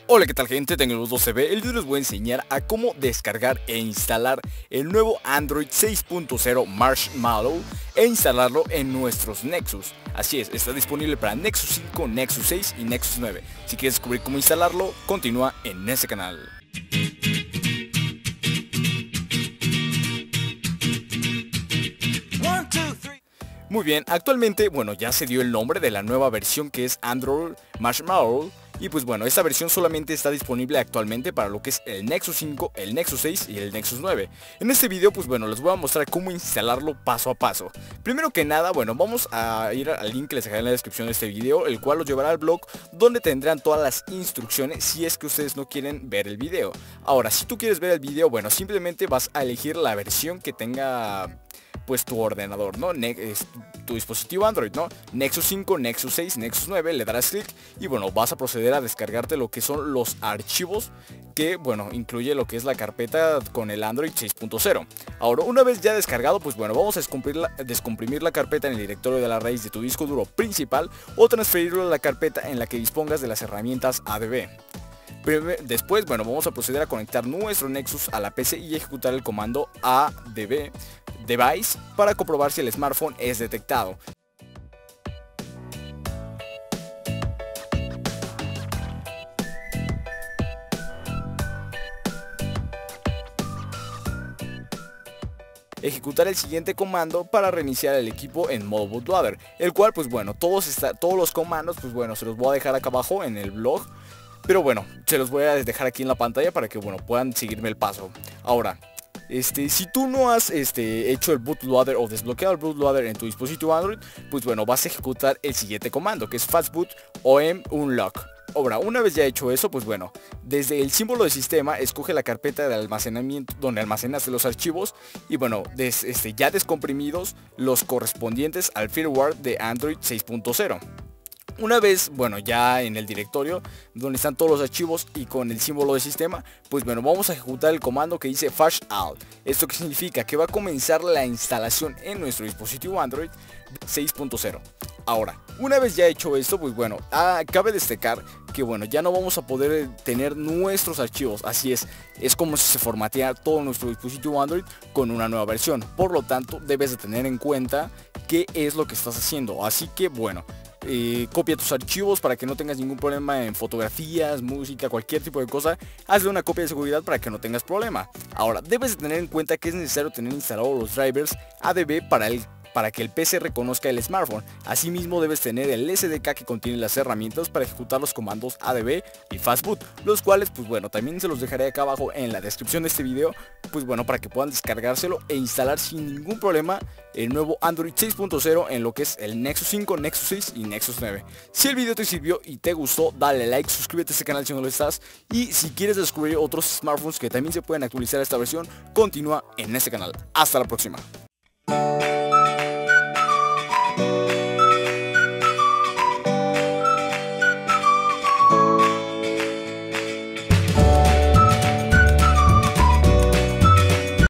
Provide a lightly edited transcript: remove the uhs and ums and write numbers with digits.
Hola, ¿qué tal gente? Tecnologos2cb. El video les voy a enseñar a cómo descargar e instalar el nuevo Android 6.0 Marshmallow e instalarlo en nuestros Nexus. Así es, está disponible para Nexus 5, Nexus 6 y Nexus 9. Si quieres descubrir cómo instalarlo, continúa en este canal. Muy bien, actualmente, bueno, ya se dio el nombre de la nueva versión que es Android Marshmallow. Y pues bueno, esta versión solamente está disponible actualmente para lo que es el Nexus 5, el Nexus 6 y el Nexus 9. En este video pues bueno, les voy a mostrar cómo instalarlo paso a paso. Primero que nada, bueno, vamos a ir al link que les dejaré en la descripción de este video, el cual los llevará al blog donde tendrán todas las instrucciones si es que ustedes no quieren ver el video. Ahora, si tú quieres ver el video, bueno, simplemente vas a elegir la versión que tenga pues tu ordenador, ¿no? Tu dispositivo Android, ¿no? Nexus 5, Nexus 6, Nexus 9, le darás clic y bueno, vas a proceder a descargarte lo que son los archivos que, bueno, incluye lo que es la carpeta con el Android 6.0. Ahora, una vez ya descargado, pues bueno, vamos a descomprimir la carpeta en el directorio de la raíz de tu disco duro principal o transferirlo a la carpeta en la que dispongas de las herramientas ADB. Después, bueno, vamos a proceder a conectar nuestro Nexus a la PC y ejecutar el comando ADB device para comprobar si el smartphone es detectado. Ejecutar el siguiente comando para reiniciar el equipo en modo bootloader, el cual pues bueno, todos los comandos pues bueno, se los voy a dejar acá abajo en el blog. Pero bueno, se los voy a dejar aquí en la pantalla para que bueno, puedan seguirme el paso. Ahora, si tú no has hecho el bootloader o desbloqueado el bootloader en tu dispositivo Android, pues bueno, vas a ejecutar el siguiente comando, que es fastboot om unlock. Ahora, una vez ya hecho eso, pues bueno, desde el símbolo de sistema, escoge la carpeta de almacenamiento donde almacenas los archivos y bueno, ya descomprimidos los correspondientes al firmware de Android 6.0. Una vez, bueno, ya en el directorio donde están todos los archivos y con el símbolo de sistema, pues bueno, vamos a ejecutar el comando que dice flash out. Esto que significa que va a comenzar la instalación en nuestro dispositivo Android 6.0. Ahora, una vez ya hecho esto, pues bueno, cabe destacar que bueno, ya no vamos a poder tener nuestros archivos. Así es como si se formateara todo nuestro dispositivo Android con una nueva versión. Por lo tanto, debes de tener en cuenta qué es lo que estás haciendo. Así que bueno, copia tus archivos para que no tengas ningún problema en fotografías, música, cualquier tipo de cosa. Hazle una copia de seguridad para que no tengas problema. Ahora, debes de tener en cuenta que es necesario tener instalados los drivers ADB para que el PC reconozca el smartphone. Asimismo debes tener el SDK que contiene las herramientas para ejecutar los comandos ADB y fastboot, los cuales pues bueno, también se los dejaré acá abajo en la descripción de este video, pues bueno, para que puedan descargárselo e instalar sin ningún problema el nuevo Android 6.0 en lo que es el Nexus 5, Nexus 6 y Nexus 9. Si el video te sirvió y te gustó, dale like, suscríbete a este canal si no lo estás, y si quieres descubrir otros smartphones que también se pueden actualizar a esta versión, continúa en este canal. Hasta la próxima.